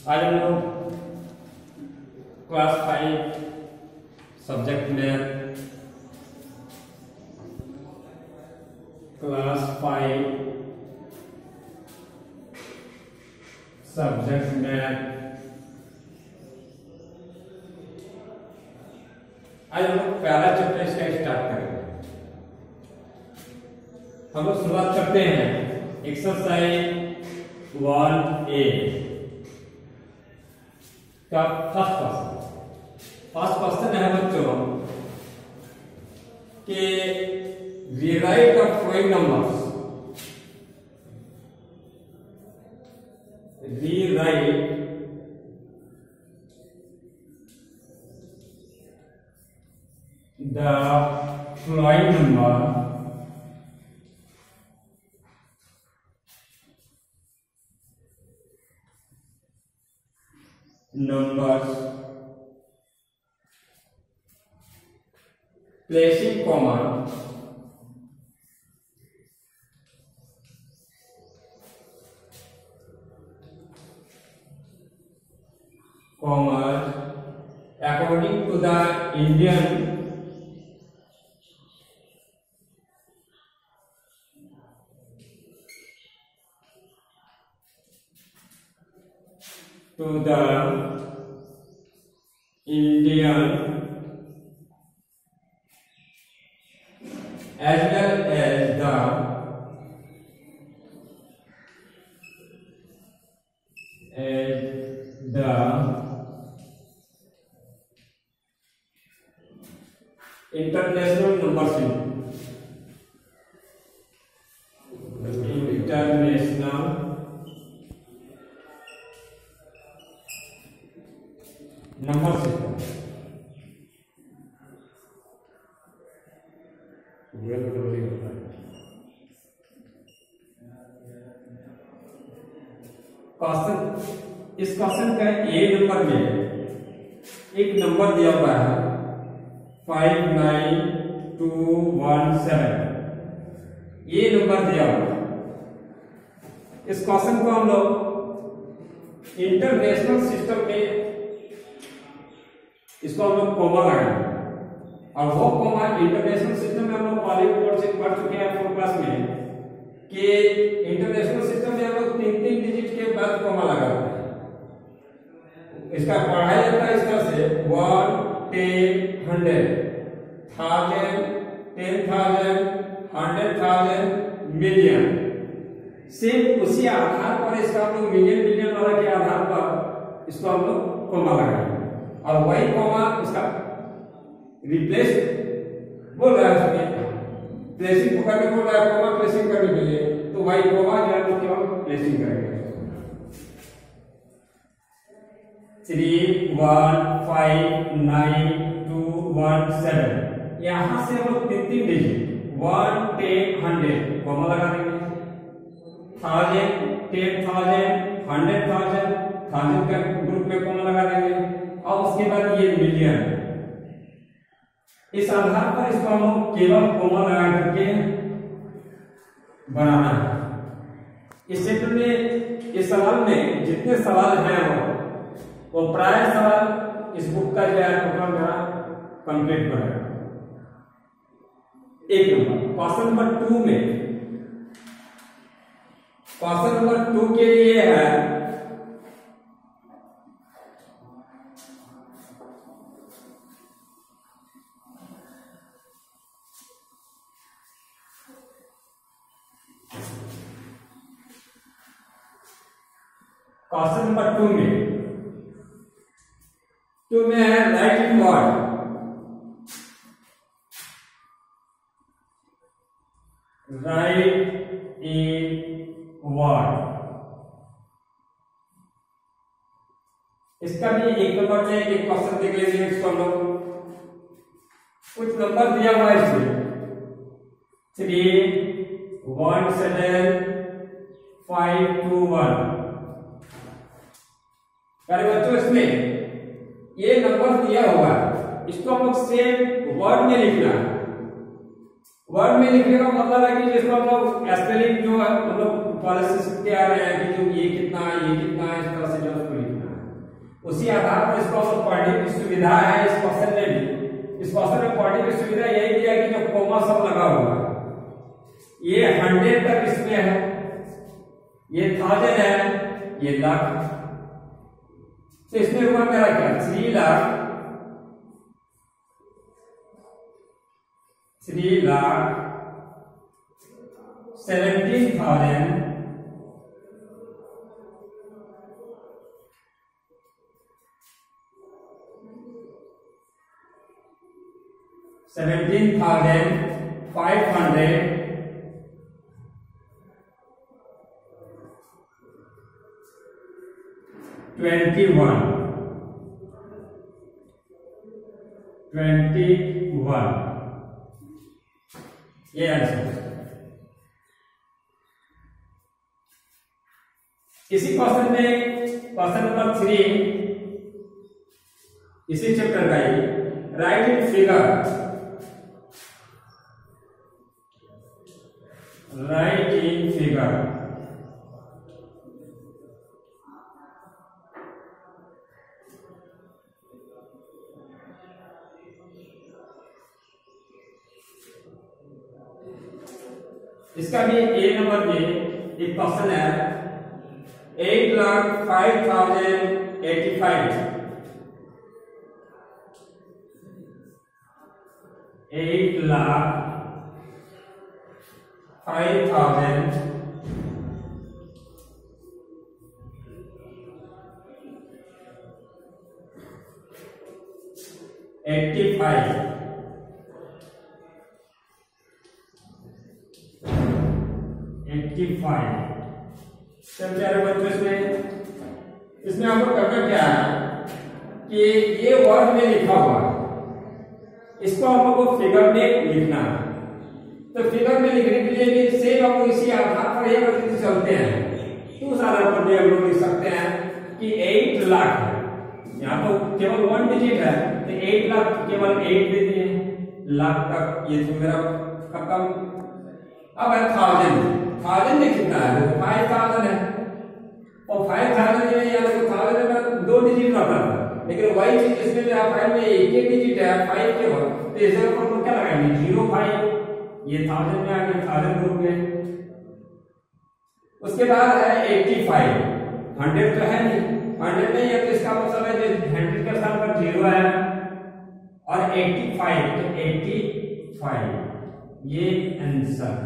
आज हम लोग class 5 subject math, class 5 subject math आज हम लोग पहला चैप्टर इसका स्टार्ट करेंगे। हम लोग शुरुआत करते हैं एक्सरसाइज 1A का फर्स्ट क्वेश्चन है बच्चों कि rewrite the following numbers, rewrite the following number numbers placing comma according to the Indian as well as the international number system, international number system. Question, इस क्वेश्चन का A number में एक number दिया हुआ है 59217, ये नंबर दिया हुआ है। इस क्वेश्चन को हम लोग इंटरनेशनल सिस्टम में इसको हम लोग कोमा लगाएंगे, और वो कोमा इंटरनेशनल सिस्टम में हम लोग पहले कोर्स से पढ़ चुके हैं 4 क्लास में कि इंटरनेशनल सिस्टम में हम लोग 3-3 डिजिट के बाद कोमा लगाते हैं। इसका पढ़ाया जाता है इस तरह से 1, 10, 100, 1000, 10,000, 100,000, मिलियन। सिर्फ उसी आधार पर इसका हम लोग मिलियन वाला के आधार पर इसको हम लोग कोमा लगाएंगे, और वही कॉमा उसका रिप्लेस बोल रहा है, उसमें प्लेसिंग को करके बोल रहा है, कॉमा प्लेसिंग करने के लिए, तो वही कॉमा जो है वो केवल प्लेसिंग करेंगे। 315917 यहां से हम लोग 3 डिजिट 1, 10, 100 कॉमा लगा देंगे, 1000, 10,000, 100,000 का ग्रुप में कॉमा लगा देंगे, और उसके बाद ये मिलियन। इस आधार पर इसको हम लोग केवल कोमा लगा करके बनाना है। इस क्षेत्र में इस सवाल में जितने सवाल हैं वो प्राय सवाल इस बुक का जो है टोटल मेरा कंप्लीट करेगा। एक नंबर क्वेश्चन नंबर 2 में, क्वेश्चन नंबर 2 के लिए है क्वेश्चन नंबर 2 में है write in word, write in word. इसका भी एक नंबर में एक क्वेश्चन देख लेंगे। इसको हम लोग कुछ नंबर दिया हुआ है इसमें 317,521। अरे बच्चों इसमें ये नंबर दिया हुआ है, इसको हम लोग सेम वर्ड में लिखना है। वर्ड में लिखने का मतलब है कि जिसको हम लोग स्पेलिंग जो है मतलब पहले से सीखते आ रहे हैं कि जो ये कितना है इस तरह से जो उसको लिखना है। उसी आधार पर इसको हम पढ़ने की सुविधा है इस क्वेश्चन में भी। इस क्वेश्चन में पढ़ने की सुविधा यही दिया कि जो कोमा सब लगा हुआ है ये 100 तक इसमें है, ये 1000 है, ये लाख। तो इसमें हुआ मेरा क्या 3 लाख 17,000 17,500 21 ये आंसर। इसी क्वेश्चन में क्वेश्चन नंबर 3 इसी चैप्टर का ही write in figure, write in figure इसका भी ए नंबर में एक क्वेश्चन है 8,05,085 8,05,085 85। सब प्यारे बच्चों इसमें आपको करना क्या है कि ये वर्ड में लिखा हुआ है इसको हम लोग को फिगर में लिखना है। तो फिगर में लिखने के लिए भी सेम हम लोग इसी आधार पर ये पद्धति चलते हैं। तो उस आधार पर भी हम लोग लिख सकते हैं कि 8 लाख है, यहाँ तो केवल 1 डिजिट है तो 8 लाख केवल 8 दे दिए लाख तक, ये तो मेरा खत्म। अब है 1000 में कितना है 5000 है और 5000 में या तो 1000 में 2 डिजिट रहता था, लेकिन वही चीज इसमें जो 5 में एक डिजिट है 5 केवल, तो इस जगह पर क्या लगाएंगे 05, ये 1000 में आ गया 1000 ग्रुप में। उसके बाद है 85, 100 तो है नहीं, 100 नहीं है तो इसका मतलब है जो 100 के स्थान पर 0 है और 85 तो 85 ये आंसर।